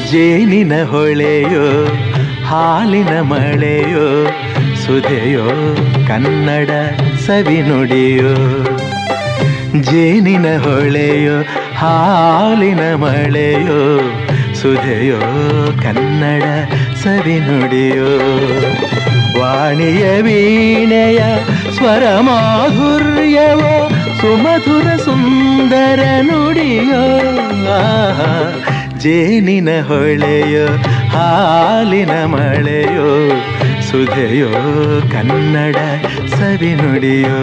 ಜೇನಿನ ಹೊಳೆಯೋ ಹಾಲಿನ ಮಳೆಯೋ ಸುಧೆಯೋ ಕನ್ನಡ ಸವಿನುಡಿಯೋ. ಜೇನಿನ ಹೊಳೆಯೋ ಹಾಲಿನ ಮಳೆಯೋ ಸುಧೆಯೋ ಕನ್ನಡ ಸವಿನುಡಿಯೋ. ವಾಣಿಯ ವೀಣೆಯ ಸ್ವರ ಮಾಧುರ್ಯವೋ ಸುಮಧುರ ಸುಂದರ ನುಡಿಯೋ. ಜೇನಿನ ಹೊಳೆಯೋ ಹಾಲಿನ ಮಳೆಯೋ ಸುಧೆಯೋ ಕನ್ನಡ ಸವಿನುಡಿಯೋ.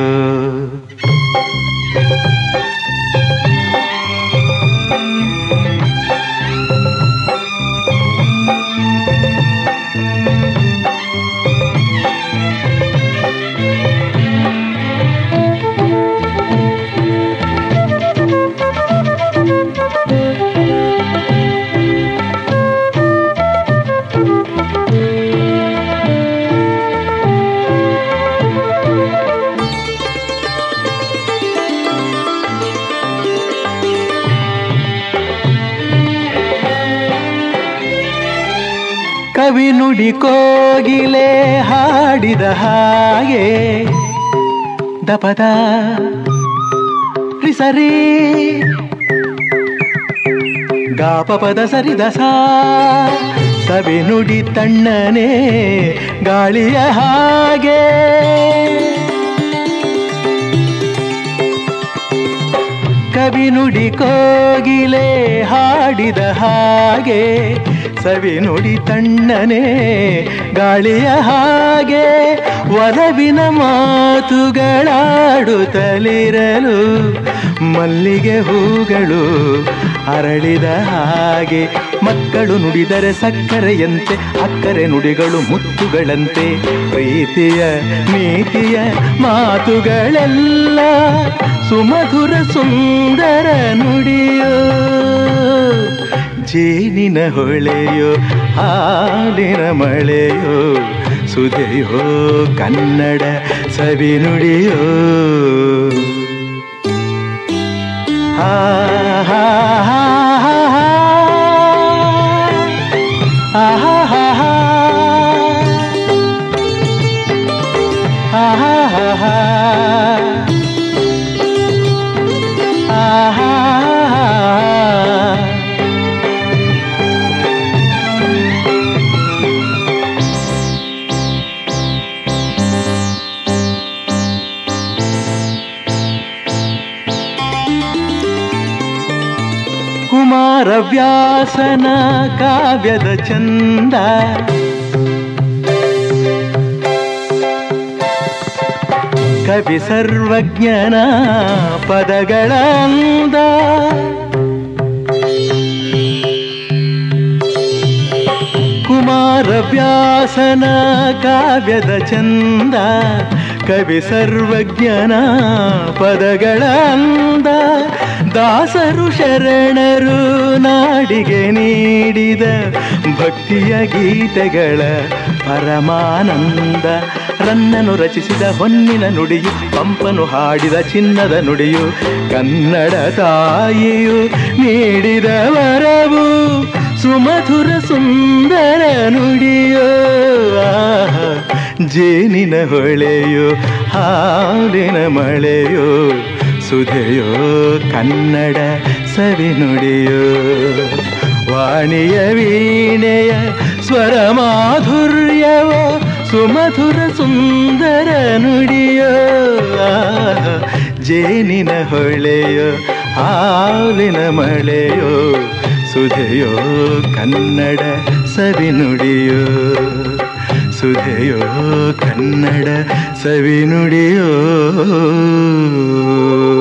ಕವಿ ನುಡಿ ಕೋಗಿಲೆ ಹಾಡಿದ ಹಾಗೆ ದಪದ ರಿಸರಿ ಗಾಪಪದ ಸರಿದ ಸಾ. ಕವಿ ನುಡಿ ತಣ್ಣನೆ ಗಾಳಿಯ ಹಾಗೆ ಕವಿ ನುಡಿ ಕೋಗಿಲೆ ಹಾಡಿದ ಹಾಗೆ ಸವಿ ನುಡಿ ತಣ್ಣನೆ ಗಾಳಿಯ ಹಾಗೆ ಒಲವಿನ ಮಾತುಗಳಾಡುತ್ತಲಿರಲು ಮಲ್ಲಿಗೆ ಹೂಗಳು ಅರಳಿದ ಹಾಗೆ. ಮಕ್ಕಳು ನುಡಿದರೆ ಸಕ್ಕರೆಯಂತೆ ಅಕ್ಕರೆ ನುಡಿಗಳು ಮುತ್ತುಗಳಂತೆ ಪ್ರೀತಿಯ ನೀತಿಯ ಮಾತುಗಳೆಲ್ಲ ಸುಮಧುರ ಸುಂದರ ನುಡಿಯೋ. ಜೇನಿನ ಹೊಳೆಯೋ ಹಾಲಿನ ಮಳೆಯೋ ಸುಧೆಯೋ ಕನ್ನಡ ಸವಿನುಡಿಯೋ. ಹಾ ಹಾ ಹಾ ಹಾ ಹಾ ಹಾ ಹಾ ಕುಮಾರವ್ಯಾಸನ ಕಾವ್ಯದ ಚಂದ ಕವಿ ಸರ್ವಜ್ಞನ ಪದಗಳ ಅಂದ. ಕುಮಾರವ್ಯಾಸನ ಕಾವ್ಯದ ಚಂದ ಕವಿ ಸರ್ವಜ್ಞನ ಪದಗಳ ಅಂದ. ದಾಸರು ಶರಣರು ನಾಡಿಗೆ ನೀಡಿದ ಭಕ್ತಿಯ ಗೀತೆಗಳ ಪರಮಾನಂದ. ರನ್ನನು ರಚಿಸಿದ ಹೊನ್ನಿನ ನುಡಿಯು ಪಂಪನು ಹಾಡಿದ ಚಿನ್ನದ ನುಡಿಯು ಕನ್ನಡ ತಾಯಿಯು ನೀಡಿದ ವರವು ಸುಮಧುರ ಸುಂದರ ನುಡಿಯೋ. ಜೇನಿನ ಹೊಳೆಯೋ ಹಾಲಿನ ಮಳೆಯೋ ಸುಧೆಯೋ ಕನ್ನಡ ಸವಿನುಡಿಯೋ. ವಾಣಿಯ ವೀಣೆಯ ಸ್ವರ ಮಾಧುರ್ಯವೋ ಸುಮಧುರ ಸುಂದರ ನುಡಿಯೋ. ಜೇನಿನ ಹೊಳೆಯೋ ಹಾಲಿನ ಮಳೆಯೋ ಸುಧೆಯೋ ಕನ್ನಡ ಸವಿನುಡಿಯೋ. ಸುಧೆಯೋ ಕನ್ನಡ ಸವಿನುಡಿಯೋ.